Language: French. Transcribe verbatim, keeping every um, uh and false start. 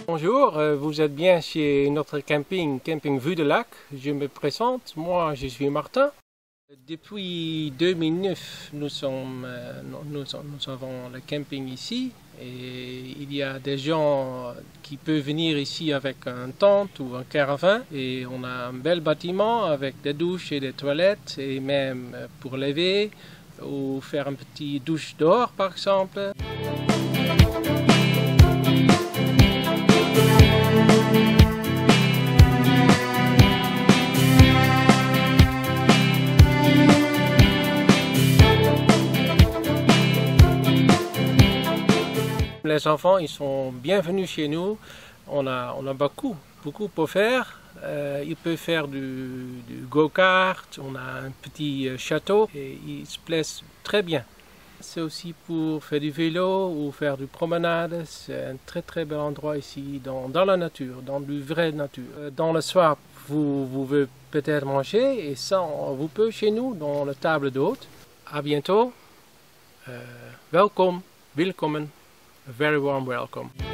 Bonjour, vous êtes bien chez notre camping, Camping Vue de Lac. Je me présente, moi je suis Martin. Depuis deux mille neuf, nous, sommes, nous, nous avons le camping ici et il y a des gens qui peuvent venir ici avec un tente ou un caravane et on a un bel bâtiment avec des douches et des toilettes et même pour laver ou faire une petite douche dehors par exemple. Les enfants, ils sont bienvenus chez nous. On a, on a beaucoup, beaucoup pour faire. Euh, ils peuvent faire du, du go-kart, on a un petit château et ils se plaisent très bien. C'est aussi pour faire du vélo ou faire du promenade. C'est un très très bel endroit ici, dans, dans la nature, dans du vrai nature. Dans le soir, vous, vous pouvez peut-être manger et ça, vous pouvez chez nous, dans la table d'hôte. À bientôt. Euh, welcome, willkommen. A very warm welcome.